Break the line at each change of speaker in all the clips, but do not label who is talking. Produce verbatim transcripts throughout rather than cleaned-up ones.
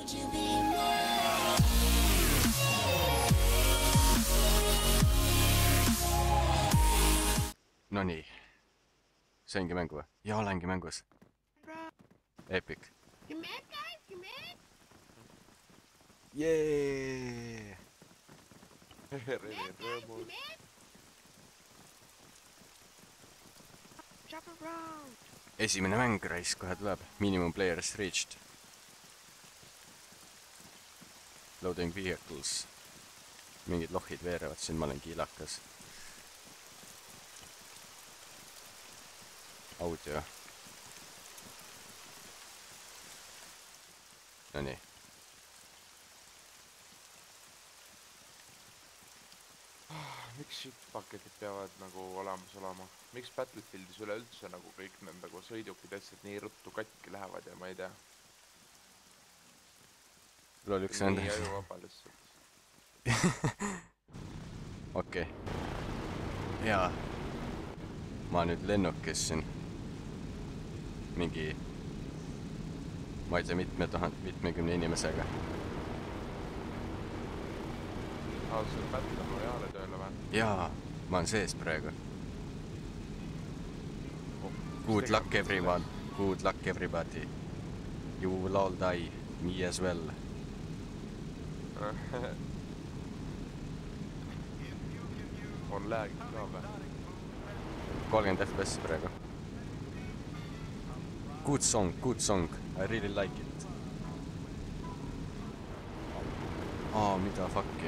Nonii. Saingi mängu või? Ja olengi mängus. Epic. Jee! Esimene mäng rais kohe tuleb. Minimum players reached. Loading vehicles. Mingid lohid veerevad siin, ma olen kiilakas. Audio. Nonii.
Miks shitpaketid peavad nagu olemas olema? Miks Battlefieldis üleüldse nagu kõik need nagu sõidukid asjad nii ruttu katki lähevad ja ma ei tea.
Sul oli üks enda.
Nii ajuvaba lihtsalt.
Okei. Jaa. Ma nüüd lennukis siin. Mingi, ma ei tea, mitme tuhand, mitmekümne inimesega.
Aa, sul Battle Royale tööle või?
Jaa, ma olen sees praegu. Good luck everyone. Good luck everybody. You will all die. Me as well.
On lag'id ka või?
kolmkümmend F P S praegu. Good song, good song. I really like it. Aa, mida fuck'i?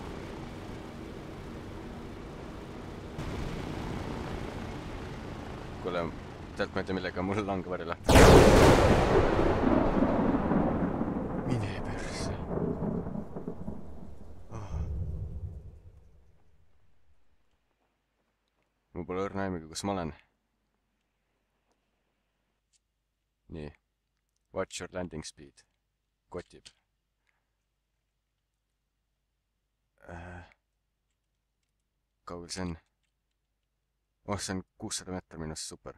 Kuule, tead ma ei tea millega mul lange varjale. Mine perse. Oh. Mul pole õrna aimega, kus ma olen. Nii. Watch your landing speed. Kotib. Äh. Kaugel see on? Oh, see on kuussada meetri minust, super.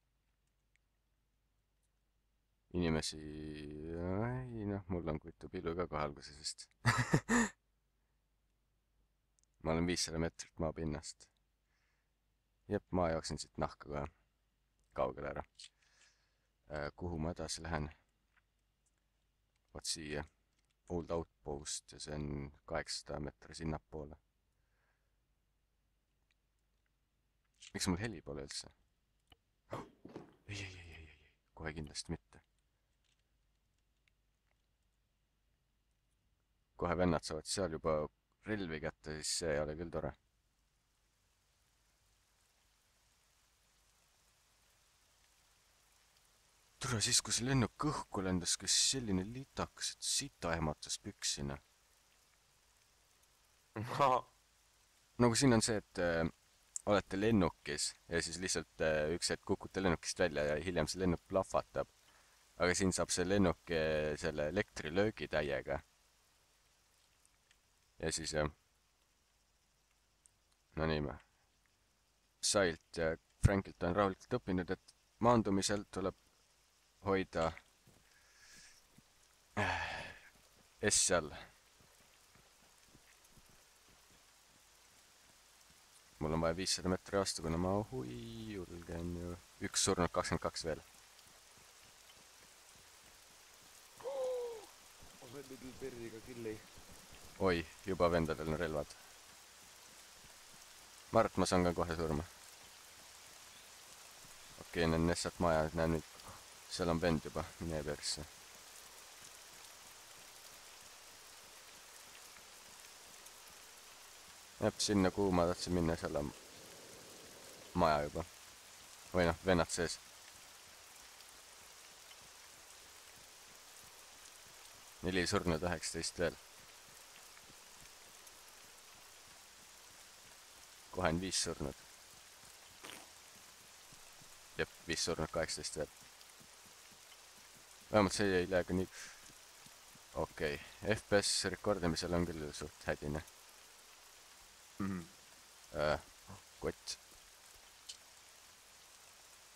Inimesi... Ei, noh, mul on kuitu pilu ka kohe alguses vist. Ma olen viissada meetrit maa pinnast. Jep, ma jooksin siit nahka kohe. Kaugele ära. Äh, kuhu ma edasi lähen? Vaat siia. Old Outpost ja see on kaheksasada meetri sinnapoole. Miks mul heli pole üldse? Ei, ei, ei, ei, ei, kohe kindlasti mitte. Kohe vennad saavad seal juba relvi kätte, siis see ei ole küll tore. Tule siis, kui see lennuk õhku lendas, kes selline litakas, et sita ehmatas püksina. Nagu siin on see, et äh, olete lennukis ja siis lihtsalt äh, üks hetk kukute lennukist välja ja hiljem see lennuk plahvatab. Aga siin saab see lennuk äh, selle elektrilöögi täiega. Ja siis jah. No nii ma. Sailt ja Frankilt on rahulikult õppinud, et maandumisel tuleb hoida S all. Mul on vaja viissada meetri vastu, kuna ma hui julgen ju. Üks surnud, kakskümmend kaks veel.
Ma sain little perriga killi.
Oi, juba vendadel on relvad. Ma arvan, et ma saan ka kohe surma. Okei, näen Nessat maja, näen nüüd. Seal on vend juba, mine persse. Jep, sinna kuhu ma tahtsin minna, seal on maja juba. Või noh, vennad sees. Neli surnud, üheksateist veel. Kohe on viis surnud. Jep, viis surnud, kaheksateist veel. Vähemalt see ei lähe ka nii... Okei, F P S rekordimisel on küll suht hädine.
Mm.
Äh, kott.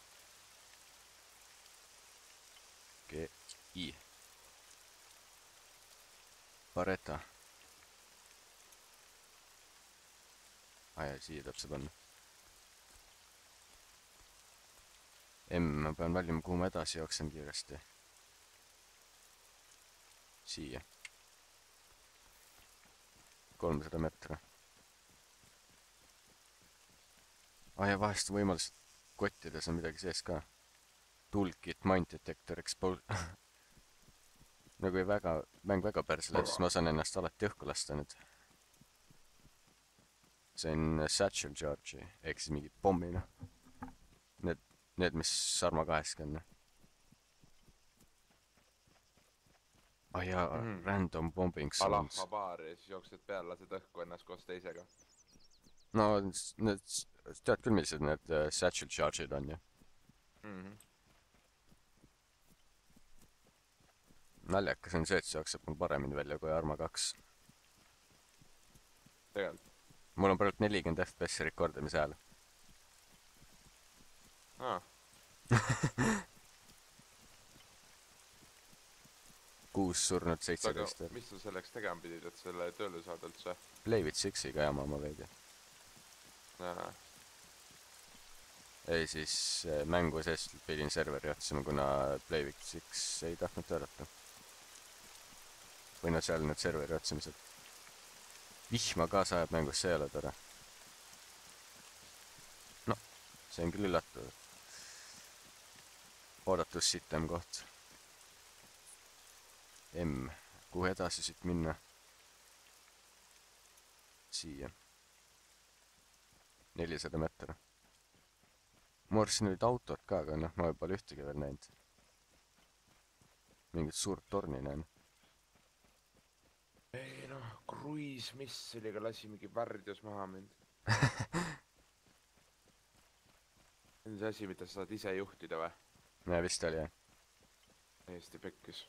G I. Baretta. Aa ja siia täpselt panna. M, ma pean valima, kuhu ma edasi jooksen kiiresti. Siia. kolmsada meetri. Aa ja vahest võimalus kottides on midagi sees ka. Toolkit, mind detector, expose. Nagu ei väga, mäng väga perse läheb, siis ma saan ennast alati õhku lasta nüüd. See on satchel charge'i, ehk siis mingi pommina. Need, need, mis Sarma kaheski on. Ah jaa,
Mhm.
random bombing
Alah
sounds.
habaar ja siis jooksed peale, lased õhku ennast koos teisega.
No, s- need, s- tead küll, millised need äh, satchel charge'id on ju.
Mhm.
Naljakas on see, et see jookseb mul paremini välja kui Arma kaks.
Tegelikult.
Mul on praegu nelikümmend F P S-i rekordimise hääl.
Aa,
Kuus surnud,
aga
seitseteist veel.
mis sa selleks tegema pidid, et selle tööle saada üldse?
Play with Sixiga jama ma veidi.
Aa,
Ei siis äh, mängu sees pidin serveri otsima, kuna Play with Six ei tahtnud töötada. Või no seal need serveri otsimised. Vihma ka sajab mängus, see ei ole tore. No, see on küll üllatav. Oodatus sitem koht. M, kuhu edasi siit minna? Siia. nelisada meetri. Mu arust siin olid autod ka, aga noh, ma pole ühtegi veel näinud. Mingit suurt torni näen.
ei noh, kruiis missiliga lasi mingi värdjus maha mind. See on see asi, mida sa saad ise juhtida või?
Ja vist oli jah.
Eesti pekkis.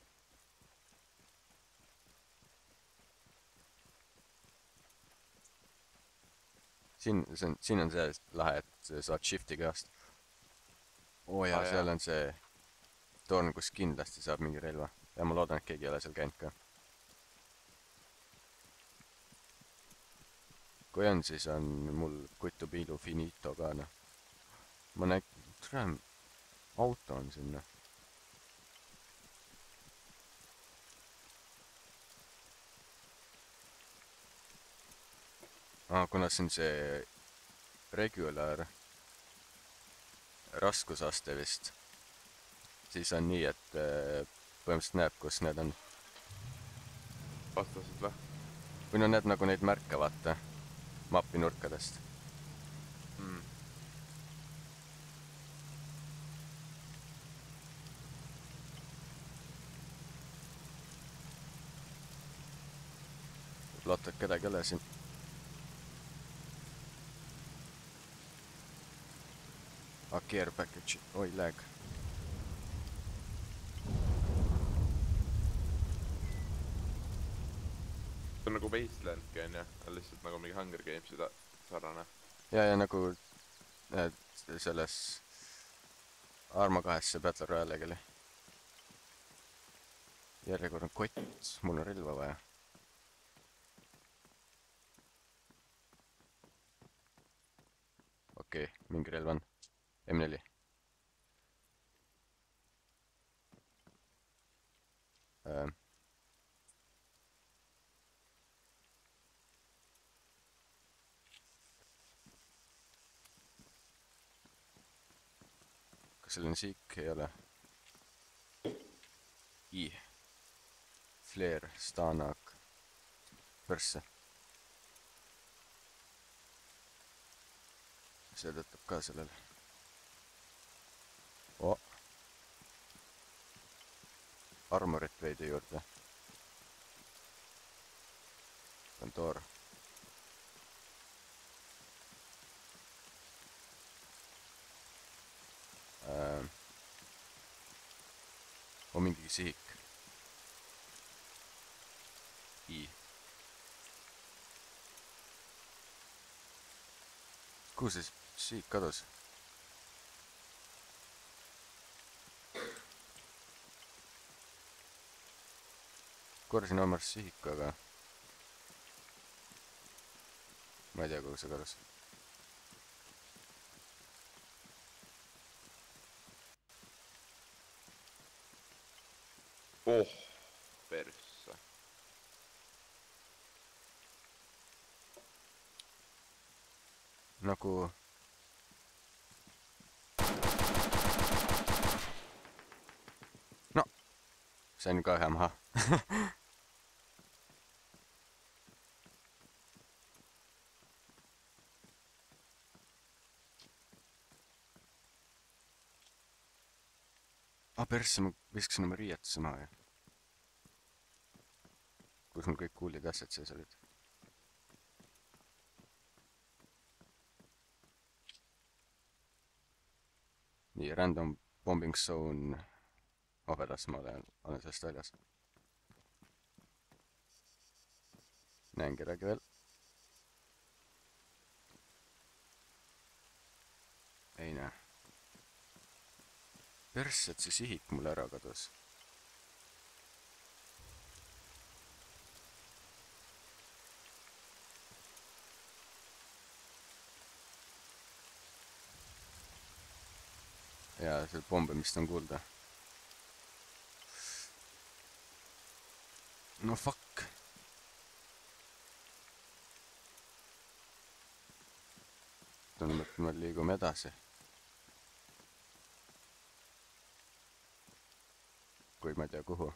Siin, see on, siin on see lahe, et saad shifti käest. Oo jaa,
Aa,
seal
jaa.
on see torn, kus kindlasti saab mingi relva. Ja ma loodan, et keegi ei ole seal käinud ka. Kui on, siis on mul kutu piilu finito ka, noh. Ma näen, tule, auto on sinna. Aa, kuna see on see regular raskusaste vist, siis on nii, et äh, põhimõtteliselt näeb, kus need on.
Vastased või?
Või no need nagu neid märke, vaata, mapi nurkadest.
Mm.
Loota, et kedagi ei ole siin. Ah, care package, oi lag.
See on nagu Wastelandki on ju, lihtsalt nagu mingi Hunger Games'i ta sarnane.
Ja, ja nagu äh, selles Arma kahes see Battle Royale'gi oli. Järjekordne kott, mul on relva vaja. Okei, okay, mingi relv on. M neli. Ähm. Kas selline siik ei ole? I. Flare, Stanak. Persse. See töötab ka sellel. Oh. Armorit veidi juurde. Pandora. Ähm. On mingi sihik. I. Kuhu see sihik kadus? Korsin omas sihik, aga ma ei tea, kuhu see kadus.
Oh, persse.
Nagu... No, sain ka ühe maha. Ah, persse, ma viskasin oma riietuse maha. Kus mul kõik kuulid asjad sees olid. Nii, random bombing zone hobedas, ma olen, olen sellest väljas. Näen kedagi veel. Ei näe. Persse, et see sihik mulle ära kadus. Ja see pommimist on kuulda. No fuck. Tundub, et me liigume edasi. Kui ma ei tea kuhu.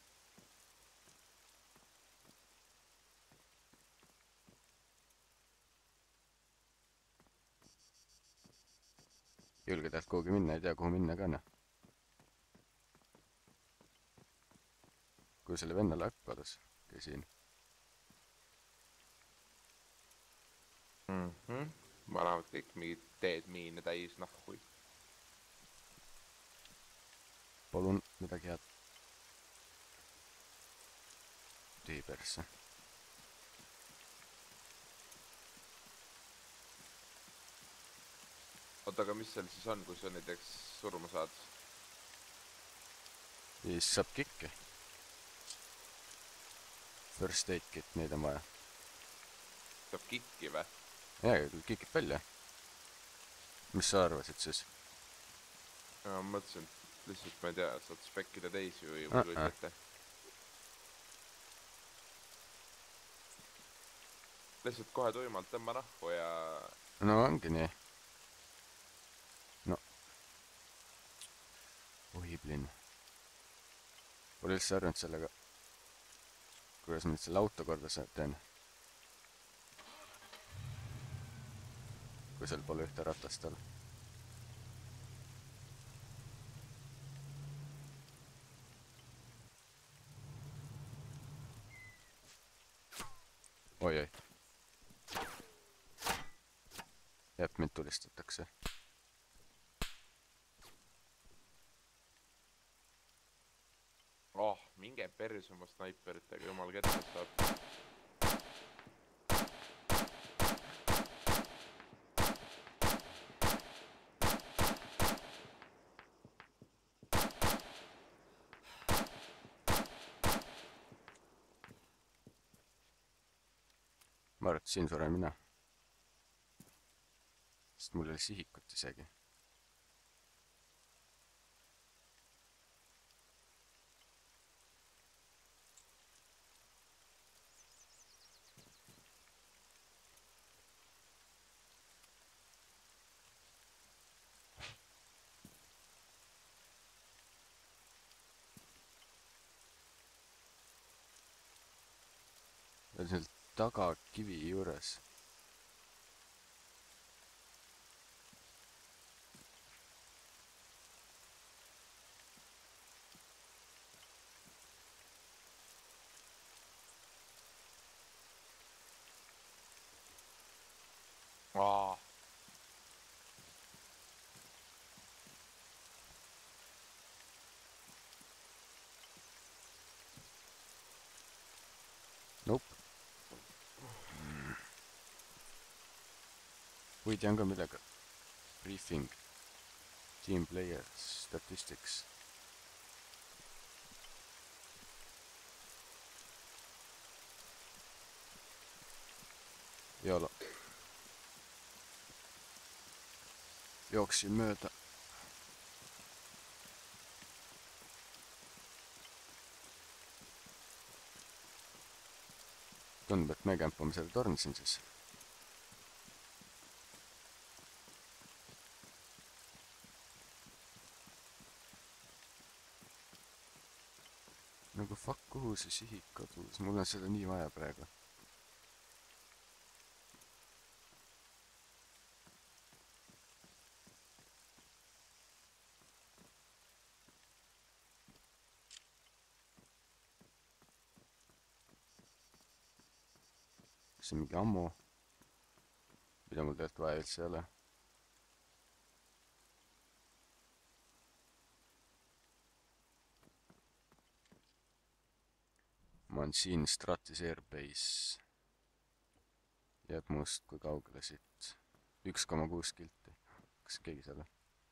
Julge tealt kuhugi minna, ei tea kuhu minna ka, noh. Kui selle vennale äpp kadus, käi siin.
Mhm. Vanavad kõik mingid teed miine täis nahhui.
Palun midagi head. Tühi persse.
Oota, aga mis seal siis on, kui sa näiteks surma saad?
Siis saab kikki. First aid kit, neid on vaja.
Saab kikki või?
Jaa, kikid välja. Mis sa arvasid siis?
Ma mõtlesin, et lihtsalt ma ei tea, saad spekkida teisi või
Ah,
muidu
ah.
ette. Lihtsalt kohe tuimalt tõmba nahku ja...
No ongi nii. No. Ohiblin. Pole üldse arvanud sellega, kuidas ma nüüd selle auto korda teen. Kui seal pole ühte ratast all. Oi, oi. Jääb, mind tulistatakse.
Oh, minge perse oma snaiperitega, jumal kettas saab.
Ma arvan, et siin suren mina. Sest mul oli sihikut isegi. Ja seal taga kivi juures.
Aa.
Nope. Või tean ka midagi. Briefing. Team player statistics. YOLO. jooksin mööda. Tundub, et me kämpame selle torni siin siis. Nagu fuck, kuhu see sihik kadus? Mul on seda nii vaja praegu. See on mingi ammu, mida mul tegelikult vaja üldse ei ole. Ma olen siin Stratis Airbase. Jääb must kui kaugele siit. üks koma kuus kilti. Kas keegi seal on?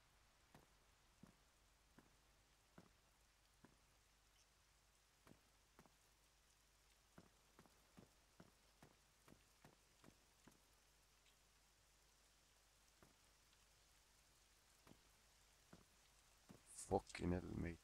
Fucking hell, mate.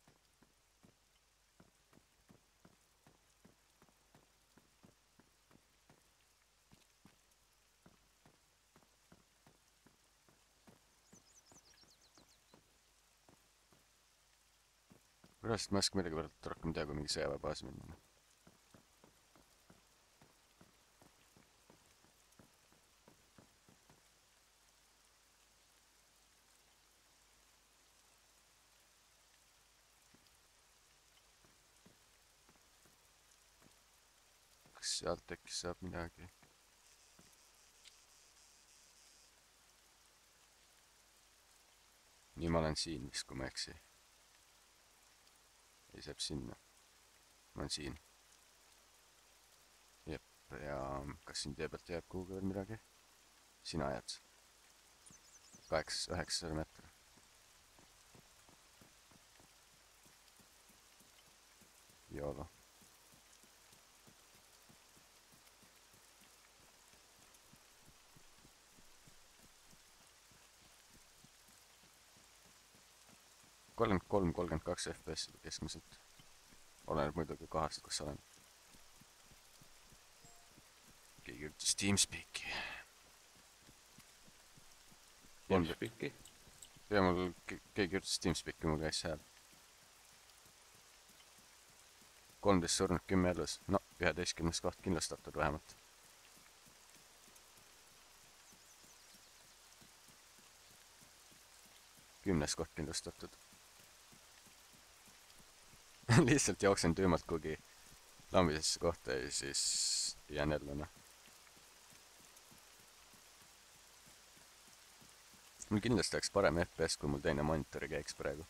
Pärast ma ei oska millegipärast rohkem teha, kui mingi sõjaväebaasi minna. Kas sealt äkki saab midagi? Nii ma olen siin vist, kui ma eksi. Ei saab sinna. Ma olen siin. Jep, ja kas siin tee pealt jääb kuhugi veel midagi? Sina jääd. kaheksa, üheksasada meetri. Joolo. kolmkümmend kolm, kolmkümmend kaks F P S keskmiselt. Oleneb muidugi kohast, kus olen. Keegi üritas Teamspeaki.
Teamspeaki?
Ja mul keegi üritas Teamspeaki, mul käis hääl. kolmteist surnud, kümme elus. No, üheteistkümnes koht kindlustatud vähemalt. Kümnes koht kindlustatud. Lihtsalt jooksen tüümalt kuhugi lambisesse kohta ja siis jään ellu, noh. Mul kindlasti oleks parem F P S, kui mul teine monitori käiks praegu.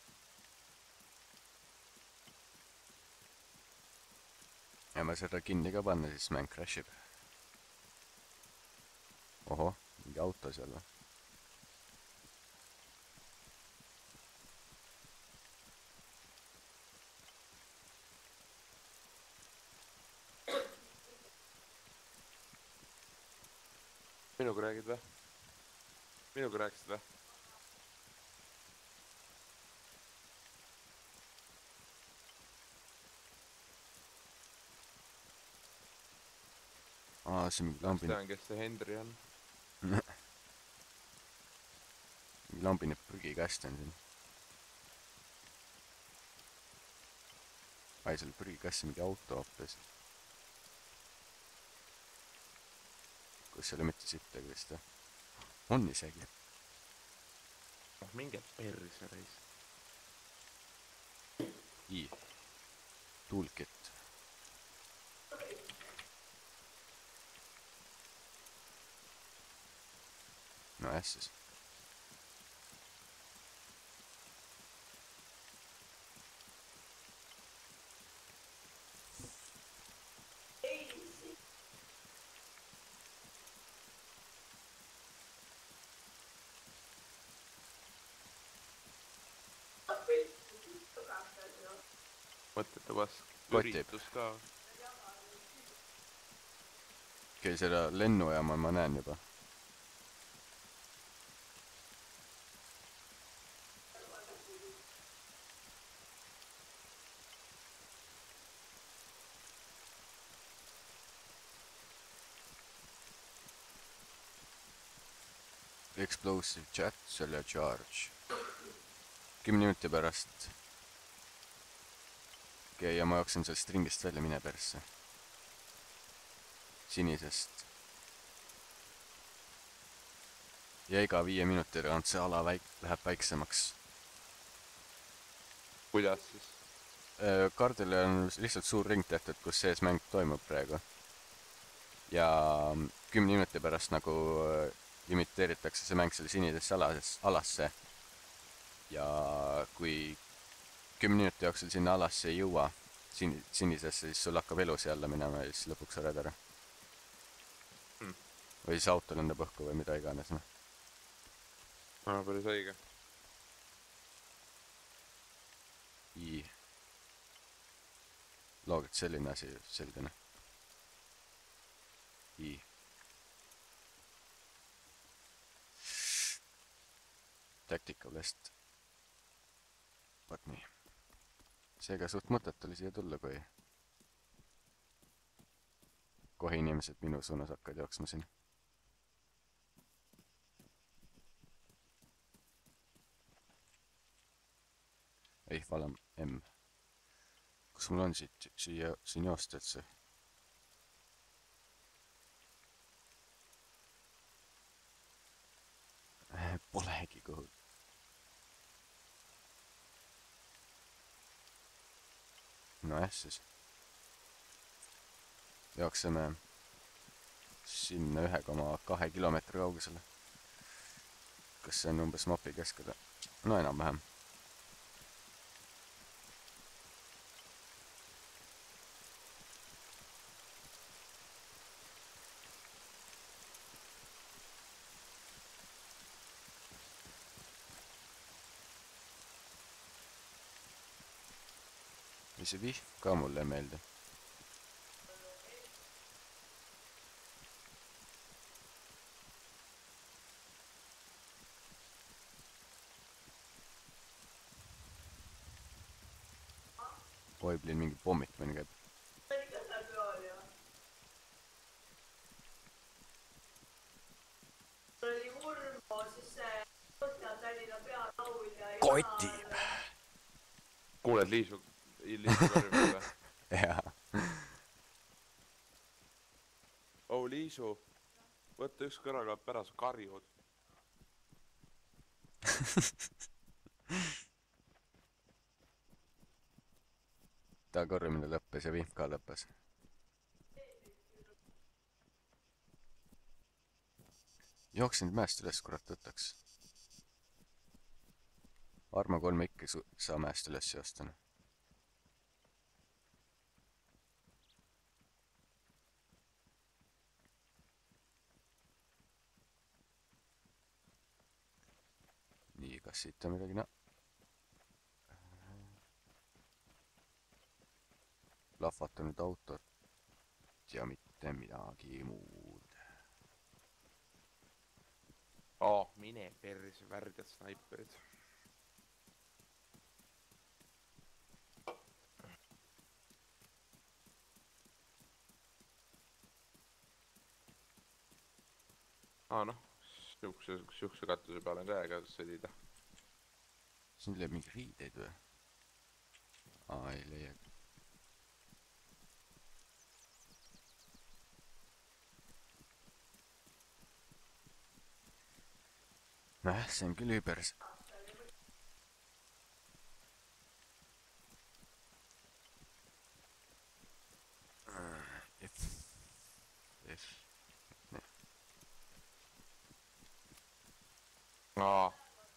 Ja ma seda kinni ka panna, siis mäng crashib. Oho, mingi auto seal või?
Minuga räägid või? Minuga rääkisid või?
Aa, see mingi lambine...
Kas tean, kes see Hendri on?
Mingi lambine prügikast on siin. Ai, seal prügikast mingi auto hoopis. Kus ei ole mitte sittagi vist, jah? On isegi.
Oh, minge perse reis.
I. Toolkit. No jah siis.
Mõtlete vask,
Kotib.
üritus ka.
Okei, seda lennujaama ma näen juba. explosive chat, selle charge. kümne minuti pärast. okei, ja ma jooksen sellest ringist välja, mine persse. Sinisest. ja iga viie minuti tagant see ala väik- läheb väiksemaks.
kuidas siis?
Kaardile on lihtsalt suur ring tehtud, kus sees mäng toimub praegu. ja kümne minuti pärast nagu imiteeritakse see mäng selle sinisesse alas, alasse. ja kui kümne minuti jooksul sinna alasse ei jõua, sin-, sinisesse, siis sul hakkab elu siia alla minema ja siis lõpuks oled ära
hmm..
või siis auto lendab õhku või mida iganes, noh.
aa, päris õige.
I. loogid selline asi selge, noh. I. Tactical vest. Vot nii. Seega suht mõtet oli siia tulla, kui kohe inimesed minu suunas hakkad jooksma siin. ei, valam M. Kus mul on siit, siia, siin joosta üldse? Polegi kuhu. Nojah, siis jookseme sinna ühe koma kahe kilomeetri kaugusele. Kas see on umbes mapi keskel? No enam-vähem. Ja see vihm ka mulle ei meeldi. Oiblin mingi pommitamine käib. Kotib!
Kuuled Liisu, Liisu karjumile?
Jaa.
Oh, Liisu, võtta üks kõrvakapp ära, sa karjud.
Ta korjumine lõppes ja vihm ka lõppes. Jooksin mäest üles, kurat võtaks. Arma kolme ikka saa mäest üles joostana. Nii, kas siit on midagi? No. Lahvatanud autot ja mitte midagi muud.
Oh, mine perse, värdjad snaiperid. Aa, noh, siukse, siukse katuse peale on käega sõdida.
Siin leiab mingi riideid või? Aa, ei leia. Näh, see on küll hübers. F. F.
Aa.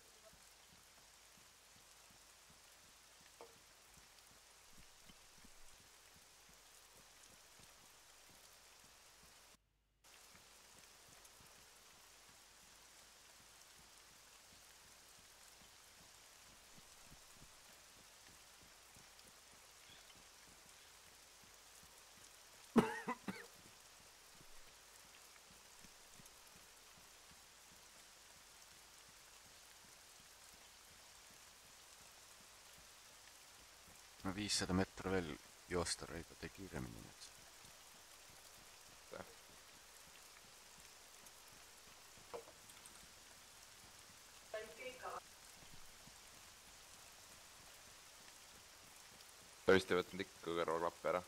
No viissada meetri veel joosta raiba tee kiiremini nüüd.
ta vist ei võtnud ikka kõrvaklappi ära.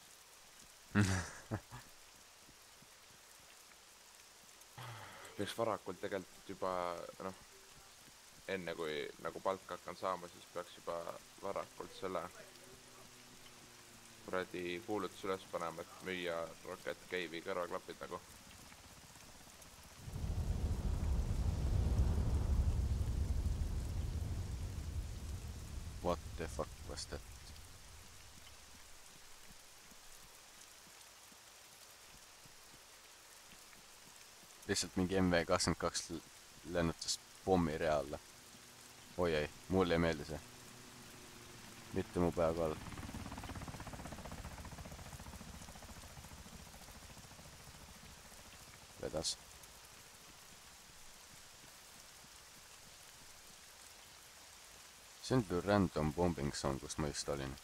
Peaks varakult tegelikult juba, noh, enne kui nagu palka hakkan saama, siis peaks juba varakult selle kuradi kuulutus üles panema, et müüa Rocket Cave'i kõrvaklapid nagu.
What the fuck was that? Lihtsalt mingi M V kakskümmend kaks lennutas pommi reaale. Oi ei, mulle ei meeldi see. Mitte mu peaga all. Vedas. See on küll random bombing zone, kus ma just olin.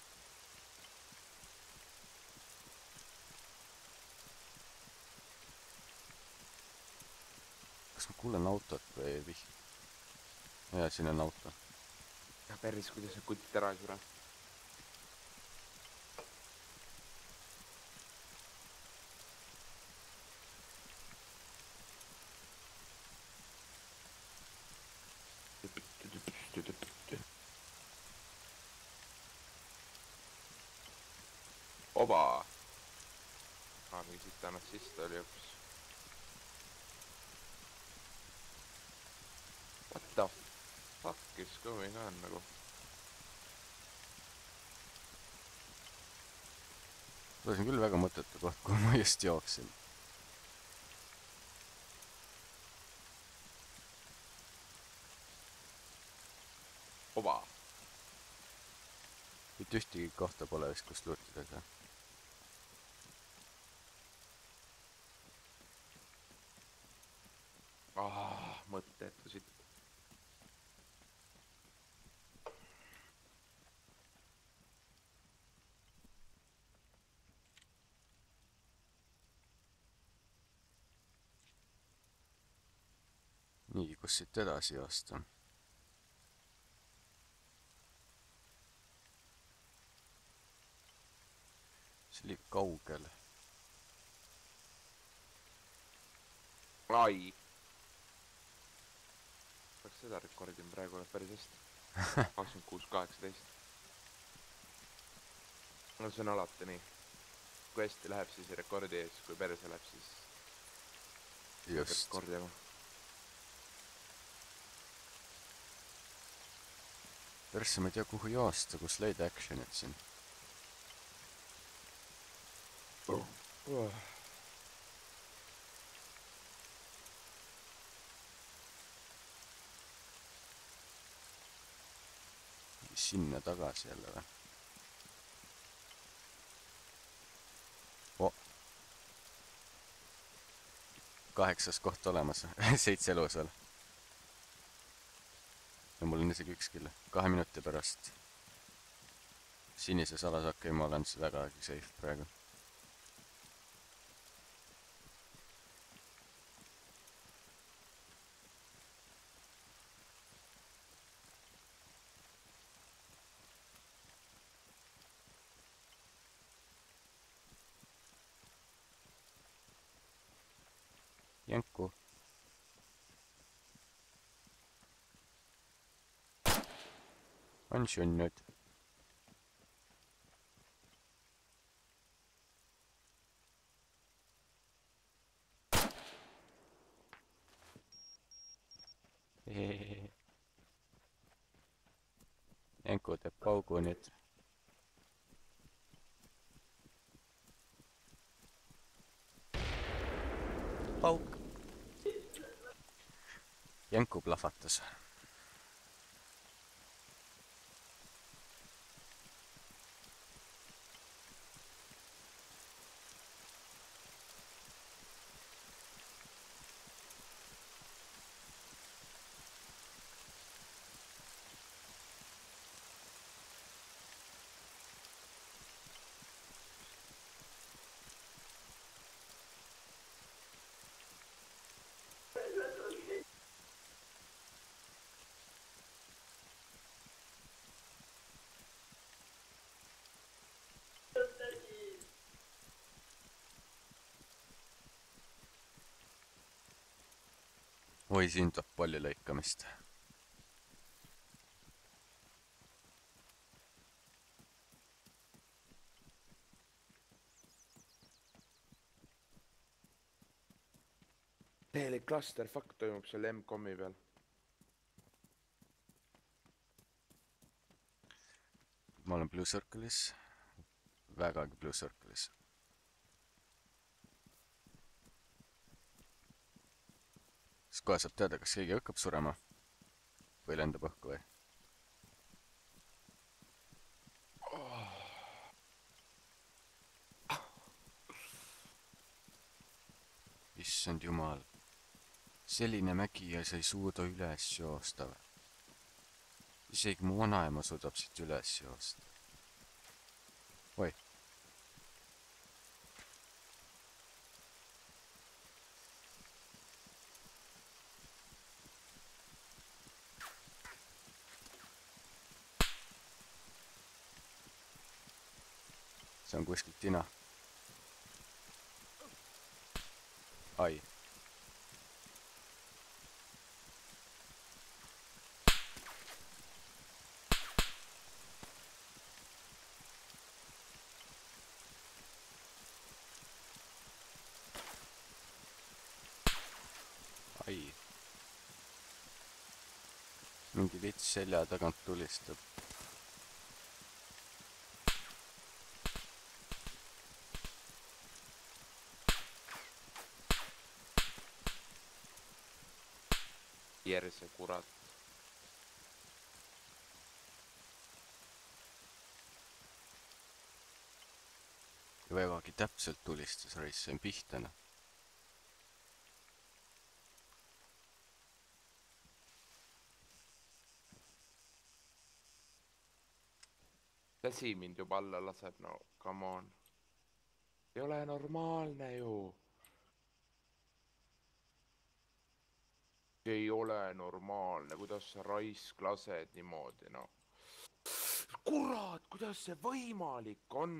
Kas ma kuulen autot või vih-? Jaa, siin on auto.
Ja päris, kuidas see kutt ära ei sure. Oba! Aa, mingi siit annab sisse oli hoopis. What the fuck is going on nagu?
See on küll väga mõttetu koht, kui ma just jooksin.
Oba!
Mitte ühtegi kohta pole vist, kus luutidega.
Ah, mõttetu siit.
Nii, kus siit edasi joosta? See oli kaugel.
Ai! Peaks seda rekordin praegu oled päris hästi. kakskümmend kuus kaheksateist. No see on alati nii. Kui hästi läheb, siis rekordi ees. Kui perse läheb, siis
Just.
rekordima.
Persse ma ei tea, kuhu joosta, kus leida actionit siin.
Oh. Oh.
Sinna tagasi jälle või? Oh. Kaheksas koht olemas. Seitse elus veel. Ja mul on isegi üks kill. Kahe minuti pärast sinise salasakki ma olen vägagi safe praegu. Jänku. On sünnud. Jänku teeb paugu nüüd. Pauk. Jänku plahvatas. oi, siin tuleb palju lõikamist.
täielik clusterfuck toimub seal M-komi peal.
ma olen Blue Circle'is. vägagi Blue Circle'is. siis kohe saab teada, kas keegi hakkab surema või lendab õhku või. issand jumal. selline mägi ja sa ei suuda üles joosta või? isegi mu vanaema suudab siit üles joosta. oi. see on kuskilt tina. ai. ai. mingi lits selja tagant tulistab.
Järse kurat.
ja vägagi täpselt tulistas raiss, see on pihtana.
Käsi mind juba alla laseb, no come on. ei ole normaalne ju. ei ole normaalne, kuidas sa raisk lased niimoodi, no. kurat, kuidas see võimalik on?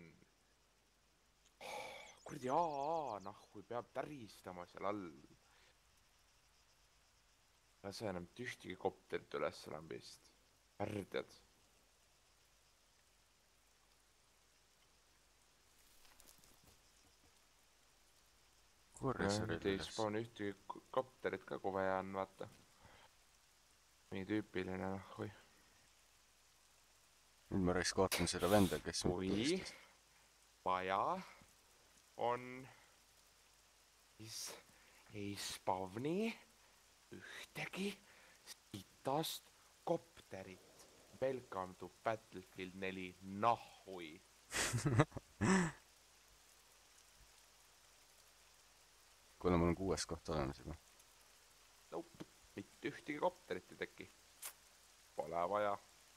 kuradi A A nahhu peab täristama seal all. lase enam tühtigi kopterit üles lambist. Värdjad. Nüüd ei spawn ühtegi kopterit ka, kui vaja on, vaata. nii tüüpiline, noh, või.
nüüd ma raisk ootan seda venda, kes
kui vaja on, siis ei spawni ühtegi sitast kopterit. Welcome to Battlefield neli, nahui.
kuna mul on kuues koht olemas juba.
Nope, mitte ühtegi kopterit ei teki. Pole vaja.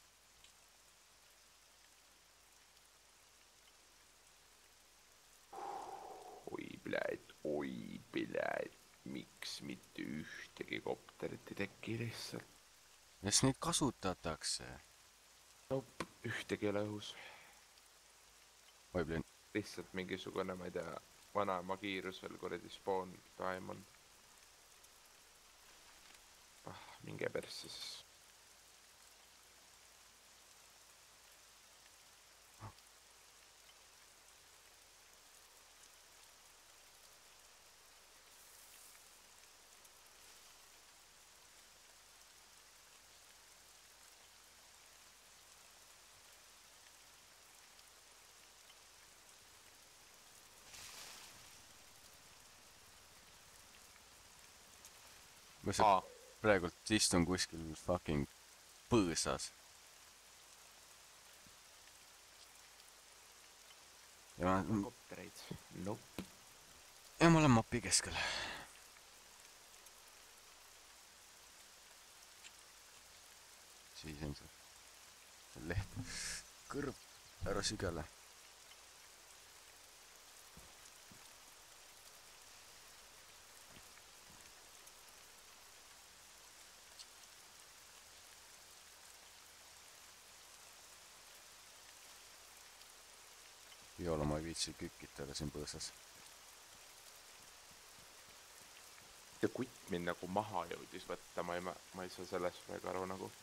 oi, pläid, oi, pläid. Miks mitte ühtegi kopterit ei teki lihtsalt?
Kas neid kasutatakse?
Nope, ühtegi ei ole õhus.
oi, plin.
lihtsalt mingisugune, ma ei tea, vanaema kiirusel kuradi spawn time on. ah, minge persse siis.
ma sa praegult istun kuskil fucking põõsas. ja ma...
koptereid. Nope.
ja ma olen mapi keskel. siis on see, see leht. kõrv ära sügele. Viola, ma ei viitsi kükitada siin põõsas.
ja kutt mind nagu maha jõudis võtta, ma ei, ma ei saa sellest väga aru nagu.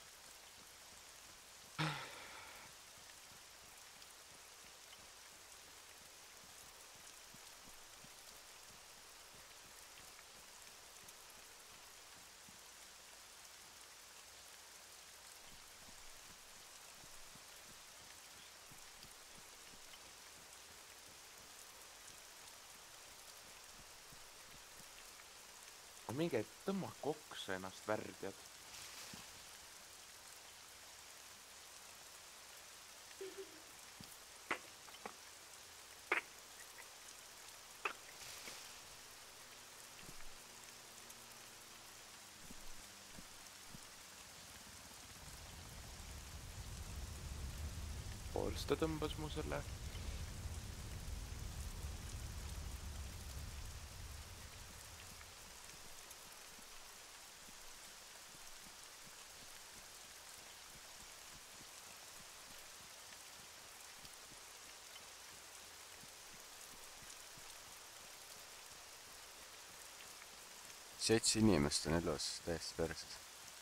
Mingi tõmma koksa ennast värdjad. Poolst ta tõmbas mu selle.
Seitse inimest on elus täiesti perses.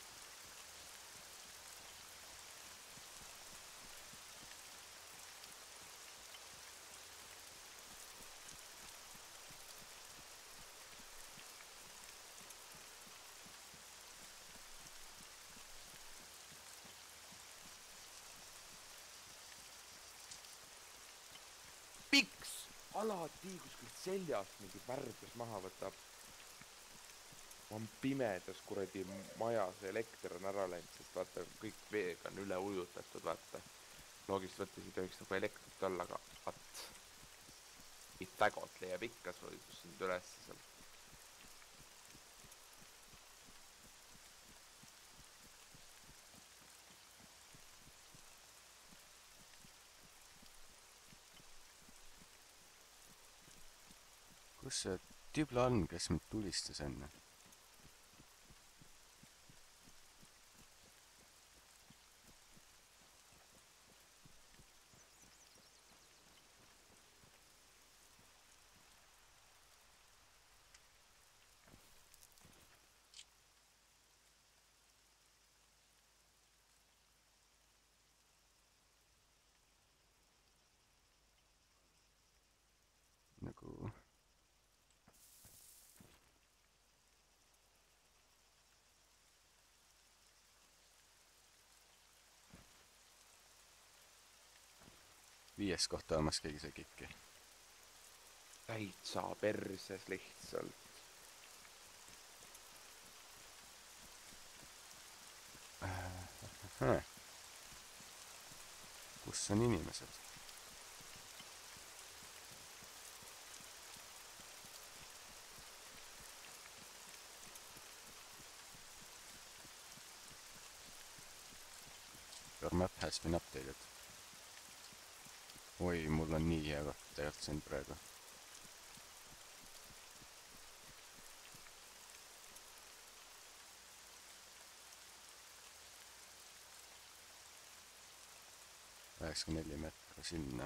Miks alati kuskilt seljast mingi värdjas maha võtab? Ma on pimedas kuradi majas, elekter on ära läinud, sest vaata, kõik veega on üle ujutatud, vaata. Loogist võttes ei tohiks nagu elektrit olla, aga vaat. Neid tägot leiab ikka soojus nüüd üles seal.
Kus see tibla on, kes mind tulistas enne? Nagu... Viies kohta omas keegi see kikki.
Täitsa perses lihtsalt.
Äh, kus on inimesed? Your map has been updated. Oi, mul on nii hea koht tegelikult siin praegu. üheksakümmend neli meetri sinna.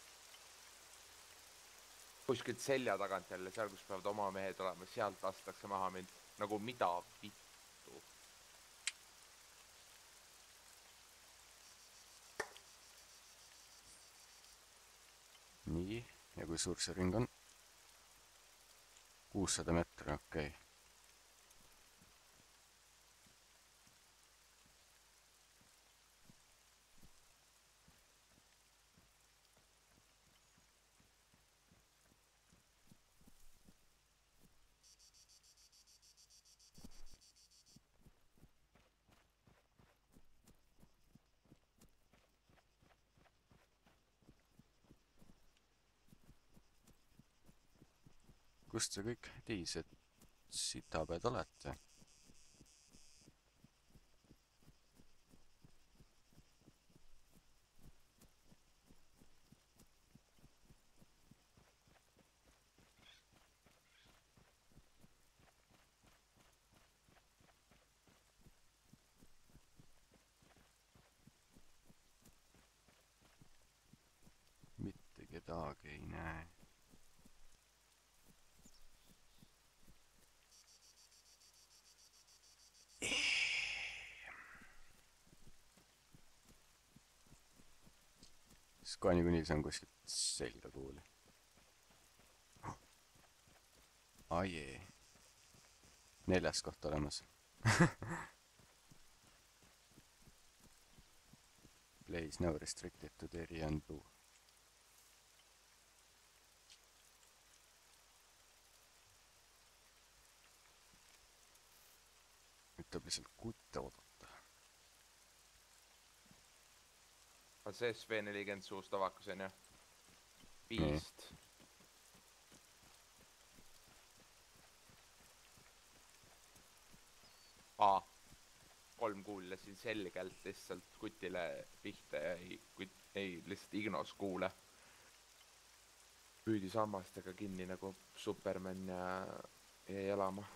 Kuskilt selja tagant jälle, seal kus peavad oma mehed olema, sealt lastakse maha mind. Nagu mida vittu.
Nii, ja kui suur see ring on? kuussada meetri, okei. Okay. Kust te kõik teised sitapead olete? Mitte kedagi ei näe. kohe niikuinii saan kuskilt selga kuuli. Ai jee. Neljas koht olemas. Plays now restricted to Dairy and Blue. Ütleb lihtsalt kutte oodata.
On see S V nelikümmend suus tavakas on ju? Beast. Aa. Kolm kuule siin selgelt lihtsalt kutile pihta ja ei, kut, ei lihtsalt ignos kuule. Püüdi sammastega kinni nagu Superman ja jäi elama.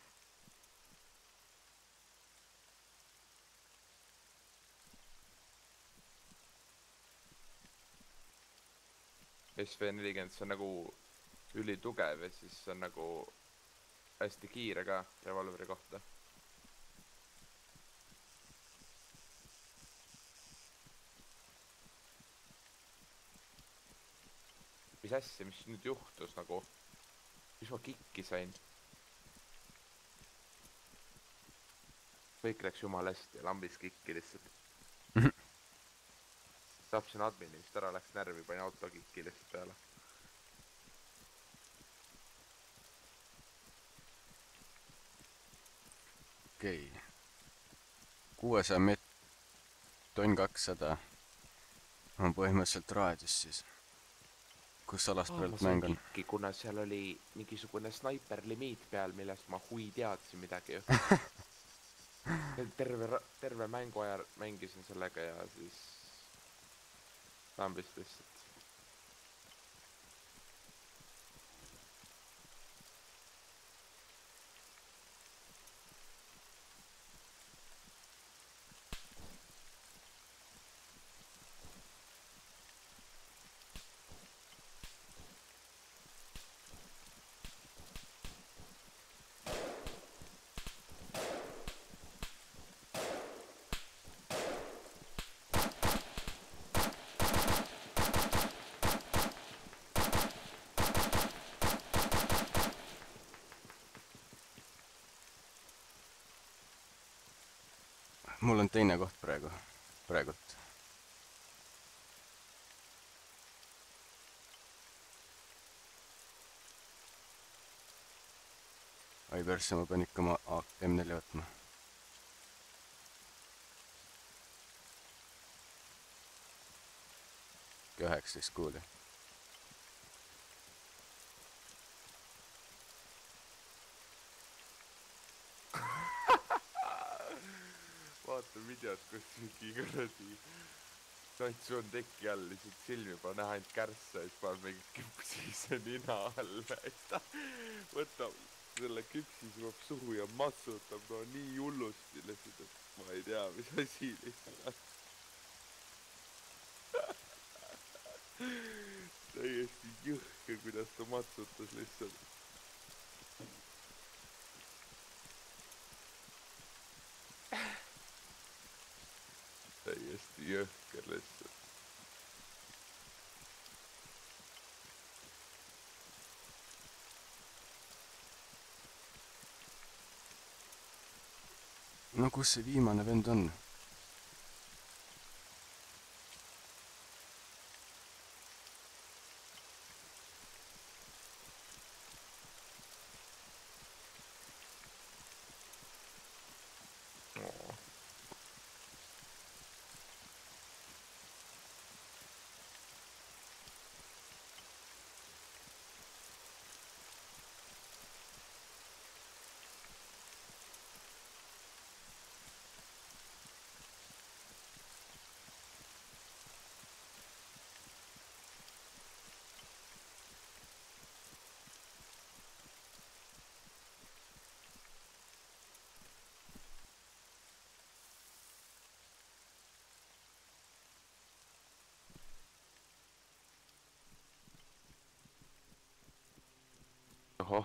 S V nelikümmend see on nagu ülitugev ja siis see on nagu hästi kiire ka revolveri kohta. Mis asja, mis nüüd juhtus nagu? Mis ma kikki sain? Kõik läks jumala hästi ja lambis kikki lihtsalt. Tapsin administ ära, läks närvi, panin auto kikki lihtsalt peale.
Okei. Okay. kuuesaja met-, tonn kakssada on põhimõtteliselt raadius siis. Kus alast pealt mäng on?
Kikki, kuna seal oli mingisugune sniper limiit peal, millest ma hui teadsin midagi ju. terve, terve mängu aja mängisin sellega ja siis lambist lihtsalt.
Mul on teine koht praegu, praegult. Ai persse, ma pean ikka oma M neli võtma. üheksateist kuuli.
Vaata videot, kus mingi kuradi Natsu on teki all, lihtsalt silmi pole näha ainult kärssa ja siis paneb mingi küpsise nina all. Ta võtab selle küpsise võtab suhu ja matsutab no nii hullusti lihtsalt, et ma ei tea, mis asi lihtsalt. Täiesti jõhke, kuidas ta matsutas lihtsalt. Täiesti jõhker lihtsalt.
No kus see viimane vend on?
Oho.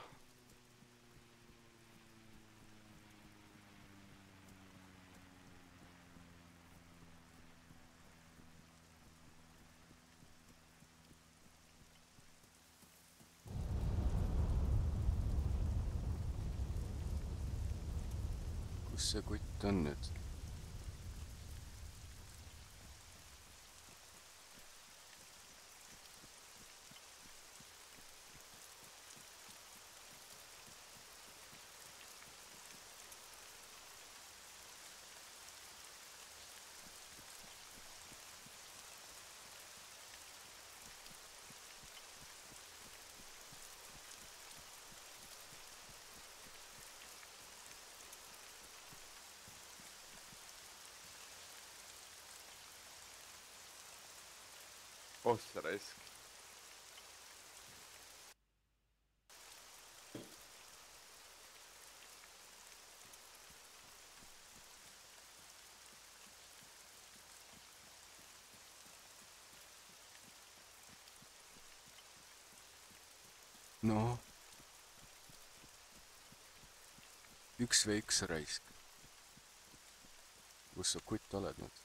kus see kutt on nüüd?
Oh sa raisk.
No. Üks või üks raisk. Kus sa kutt oled nüüd?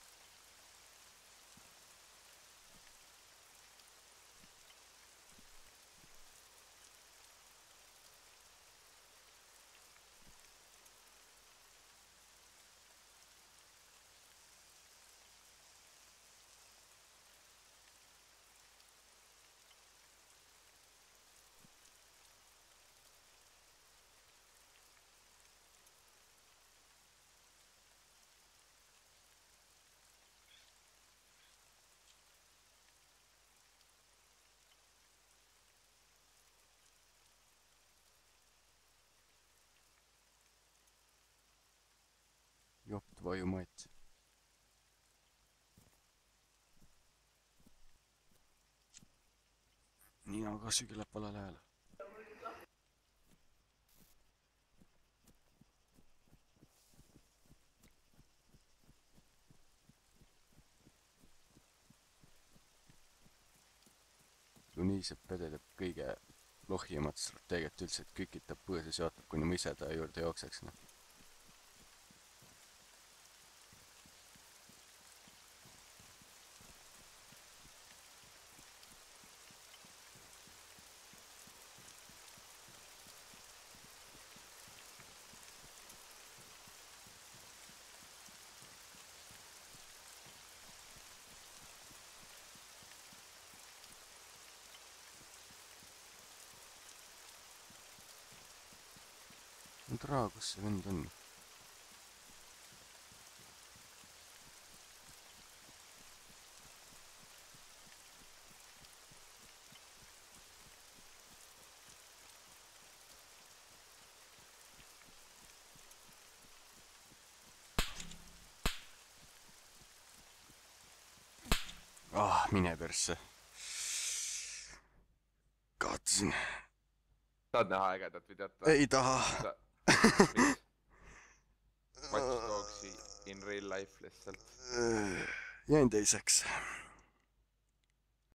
Jopp твою мать. Nina ka sügileb pala lähele. Luniseb pedeleb kõige lohimat strateegiat üldse, et kükitab põõsa seotab, kuni ma ise ta juurde jookseks. No. Nüüd raa, kus see vend on? Ah, mine persse. Kaotasin.
Tahad näha ägedat videot?
Ei taha.
Sa... Watch Dogsi in real life lihtsalt.
Jäin teiseks.